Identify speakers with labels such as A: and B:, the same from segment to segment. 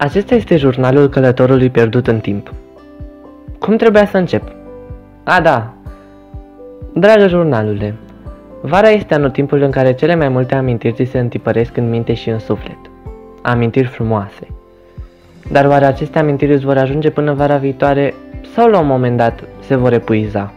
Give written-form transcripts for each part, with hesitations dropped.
A: Acesta este jurnalul călătorului pierdut în timp. Cum trebuia să încep? Da. Dragă jurnalule, vara este anotimpul în care cele mai multe amintiri ți se întipăresc în minte și în suflet. Amintiri frumoase. Dar oare aceste amintiri îți vor ajunge până vara viitoare sau la un moment dat se vor epuiza?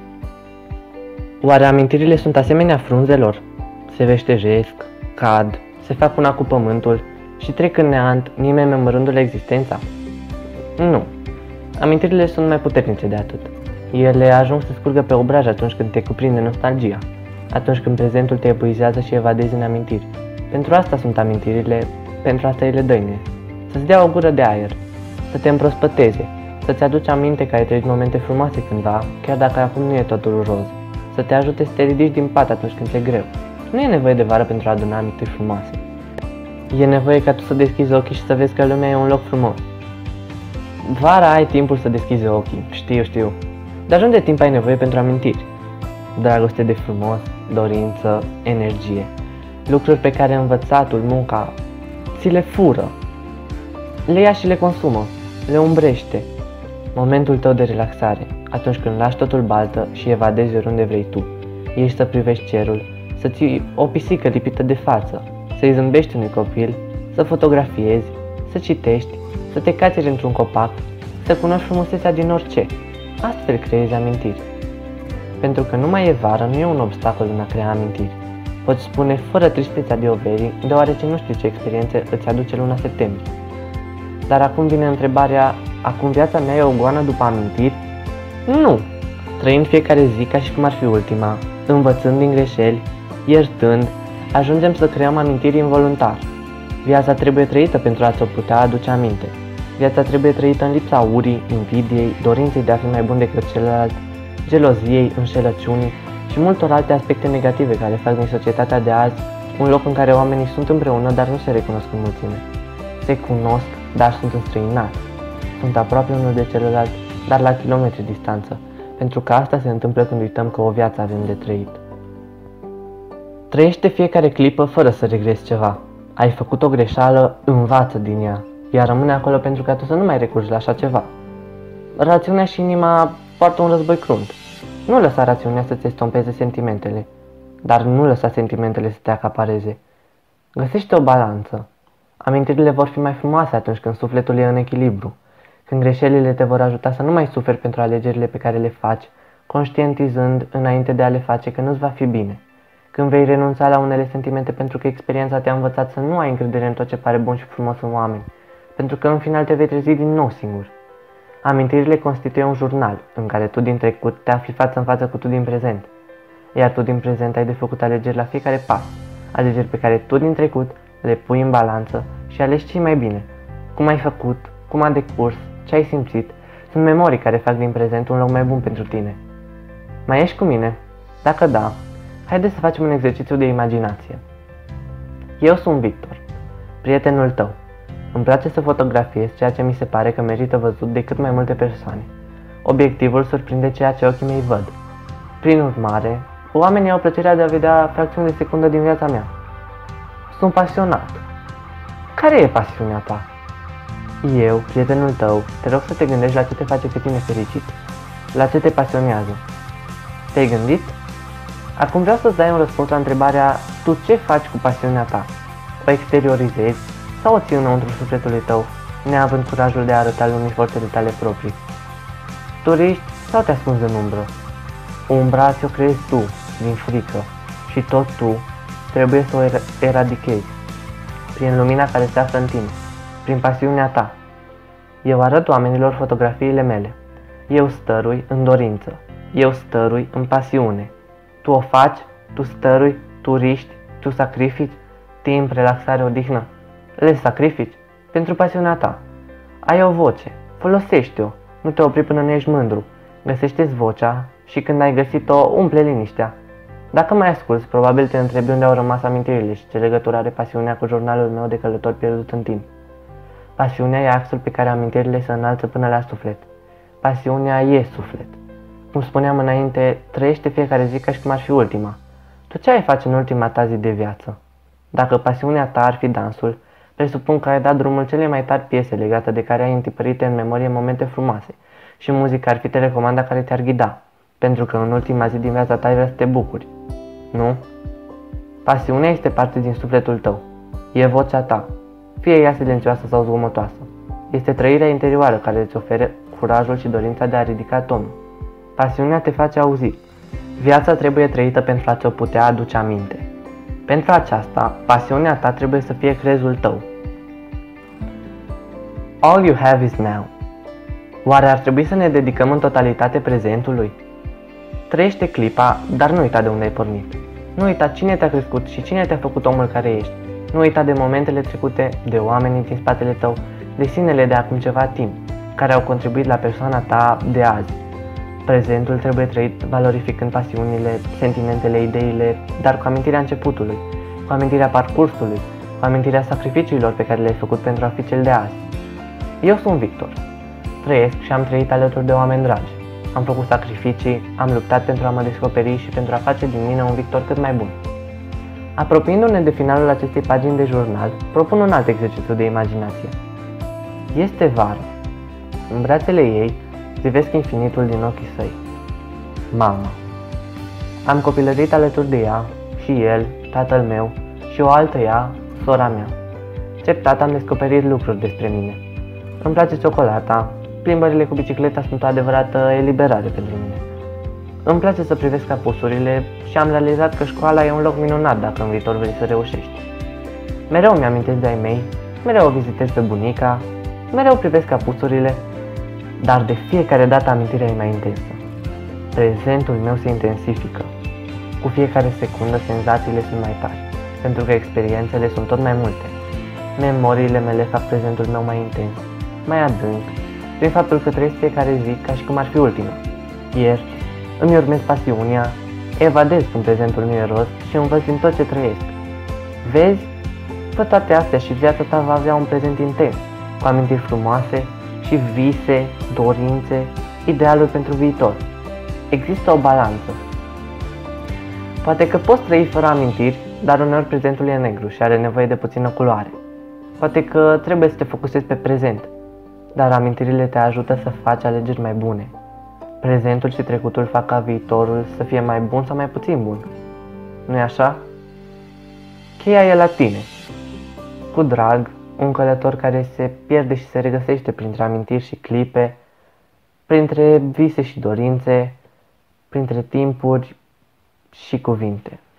A: Oare amintirile sunt asemenea frunzelor? Se veștejesc, cad, se fac una cu pământul și trec în neant, nimeni memorându-le existența? Nu. Amintirile sunt mai puternice de atât. Ele ajung să scurgă pe obraj atunci când te cuprinde nostalgia, atunci când prezentul te epuizează și evadezi în amintiri. Pentru asta sunt amintirile, pentru asta ele dăinuie. Să-ți dea o gură de aer, să te împrospăteze, să-ți aduci aminte că ai trăit momente frumoase cândva, chiar dacă acum nu e totul roz, să te ajute să te ridici din pat atunci când ți-e greu. Nu e nevoie de vară pentru a aduna amintiri frumoase. E nevoie ca tu să deschizi ochii și să vezi că lumea e un loc frumos. Vara ai timpul să deschizi ochii, știu. Dar unde timp ai nevoie pentru amintiri? Dragoste de frumos, dorință, energie. Lucruri pe care învățatul, munca, ți le fură. Le ia și le consumă, le umbrește. Momentul tău de relaxare, atunci când lași totul baltă și evadezi oriunde vrei tu. Ieși să privești cerul, să ții o pisică lipită de față, să-i zâmbești unui copil, să fotografiezi, să citești, să te cațeri într-un copac, să cunoști frumusețea din orice. Astfel creezi amintiri. Pentru că nu mai e vară, nu e un obstacol în a crea amintiri. Poți spune fără tristețea de overii, deoarece nu știu ce experiențe îți aduce luna septembrie. Dar acum vine întrebarea, acum viața mea e o goană după amintiri? Nu! Trăind fiecare zi ca și cum ar fi ultima, învățând din greșeli, iertând, ajungem să creăm amintiri involuntar. Viața trebuie trăită pentru a ți-o putea aduce aminte. Viața trebuie trăită în lipsa urii, invidiei, dorinței de a fi mai bun decât celălalt, geloziei, înșelăciunii și multor alte aspecte negative care fac din societatea de azi un loc în care oamenii sunt împreună, dar nu se recunosc în mulțime. Se cunosc, dar sunt înstrăinați. Sunt aproape unul de celălalt, dar la kilometri distanță, pentru că asta se întâmplă când uităm că o viață avem de trăit. Trăiește fiecare clipă fără să regrezi ceva. Ai făcut o greșeală, învață din ea. Ea rămâne acolo pentru ca tu să nu mai recurgi la așa ceva. Rațiunea și inima poartă un război crunt. Nu lăsa rațiunea să-ți estompeze sentimentele, dar nu lăsa sentimentele să te acapareze. Găsește o balanță. Amintirile vor fi mai frumoase atunci când sufletul e în echilibru, când greșelile te vor ajuta să nu mai suferi pentru alegerile pe care le faci, conștientizând înainte de a le face că nu-ți va fi bine. Când vei renunța la unele sentimente pentru că experiența te-a învățat să nu ai încredere în tot ce pare bun și frumos în oameni, pentru că în final te vei trezi din nou singur. Amintirile constituie un jurnal în care tu din trecut te afli față în față cu tu din prezent, iar tu din prezent ai de făcut alegeri la fiecare pas, alegeri pe care tu din trecut le pui în balanță și alegi ce mai bine, cum ai făcut, cum a decurs, ce ai simțit. Sunt memorii care fac din prezent un loc mai bun pentru tine. Mai ești cu mine? Dacă da, haideți să facem un exercițiu de imaginație. Eu sunt Victor, prietenul tău. Îmi place să fotografiez ceea ce mi se pare că merită văzut de cât mai multe persoane. Obiectivul surprinde ceea ce ochii mei văd. Prin urmare, oamenii au plăcerea de a vedea fracțiuni de secundă din viața mea. Sunt pasionat. Care e pasiunea ta? Eu, prietenul tău, te rog să te gândești la ce te face pe tine fericit. La ce te pasionează. Te-ai gândit? Acum vreau să-ți dai un răspuns la întrebarea, tu ce faci cu pasiunea ta? O exteriorizezi sau o ții înăuntru sufletului tău, neavând curajul de a arăta lumii forțele tale proprii? Tu riști sau te ascunzi în umbră? Umbra ți-o creezi tu, din frică, și tot tu trebuie să o eradichezi, prin lumina care se află în tine, prin pasiunea ta. Eu arăt oamenilor fotografiile mele. Eu stărui în dorință. Eu stărui în pasiune. Tu o faci, tu stărui, tu riști, tu sacrifici timp, relaxare, odihnă. Le sacrifici pentru pasiunea ta. Ai o voce, folosește-o, nu te opri până nu ești mândru. Găsește-ți vocea și când ai găsit-o, umple liniștea. Dacă mai asculți, probabil te întrebi unde au rămas amintirile și ce legătură are pasiunea cu jurnalul meu de călător pierdut în timp. Pasiunea e axul pe care amintirile se înalță până la suflet. Pasiunea e suflet. Cum spuneam înainte, trăiește fiecare zi ca și cum ar fi ultima. Tu ce ai face în ultima ta zi de viață? Dacă pasiunea ta ar fi dansul, Presupun că ai dat drumul cele mai tari piese legate de care ai întipărite în memorie momente frumoase și muzica ar fi telecomanda care te-ar ghida, pentru că în ultima zi din viața ta ai vrea să te bucuri. Nu? Pasiunea este parte din sufletul tău. E vocea ta, fie ea silențioasă sau zgomotoasă. Este trăirea interioară care îți oferă curajul și dorința de a ridica tonul. Pasiunea te face auzit. Viața trebuie trăită pentru a ți-o putea aduce aminte. Pentru aceasta, pasiunea ta trebuie să fie crezul tău. All you have is now. Oare ar trebui să ne dedicăm în totalitate prezentului? Trăiește clipa, dar nu uita de unde ai pornit. Nu uita cine te-a crescut și cine te-a făcut omul care ești. Nu uita de momentele trecute, de oamenii din spatele tău, de sinele de acum ceva timp, care au contribuit la persoana ta de azi. Prezentul trebuie trăit valorificând pasiunile, sentimentele, ideile, dar cu amintirea începutului, cu amintirea parcursului, cu amintirea sacrificiilor pe care le-ai făcut pentru a fi cel de azi. Eu sunt Victor. Trăiesc și am trăit alături de oameni dragi. Am făcut sacrificii, am luptat pentru a mă descoperi și pentru a face din mine un Victor cât mai bun. Apropiindu-ne de finalul acestei pagini de jurnal, propun un alt exercițiu de imaginație. Este vară. În brațele ei privesc infinitul din ochii săi. Mama. Am copilărit alături de ea, și el, tatăl meu, și o altă ea, sora mea. Treptat am descoperit lucruri despre mine. Îmi place ciocolata, plimbările cu bicicleta sunt o adevărată eliberare pentru mine. Îmi place să privesc apusurile și am realizat că școala e un loc minunat dacă în viitor vrei să reușești. Mereu mi-amintesc de ai mei, mereu o vizitez pe bunica, mereu privesc apusurile, dar de fiecare dată amintirea e mai intensă. Prezentul meu se intensifică. Cu fiecare secundă senzațiile sunt mai tari, pentru că experiențele sunt tot mai multe. Memoriile mele fac prezentul meu mai intens, mai adânc, prin faptul că trăiesc fiecare zi ca și cum ar fi ultima. Ieri îmi urmez pasiunea, evadez în prezentul meu rost și învăț din tot ce trăiesc. Vezi? Fă toate astea și viața ta va avea un prezent intens, cu amintiri frumoase și vise, dorințe, idealuri pentru viitor. Există o balanță. Poate că poți trăi fără amintiri, dar uneori prezentul e negru și are nevoie de puțină culoare. Poate că trebuie să te focusezi pe prezent, dar amintirile te ajută să faci alegeri mai bune. Prezentul și trecutul fac ca viitorul să fie mai bun sau mai puțin bun. Nu-i așa? Cheia e la tine. Cu drag, un călător care se pierde și se regăsește printre amintiri și clipe, printre vise și dorințe, printre timpuri și cuvinte.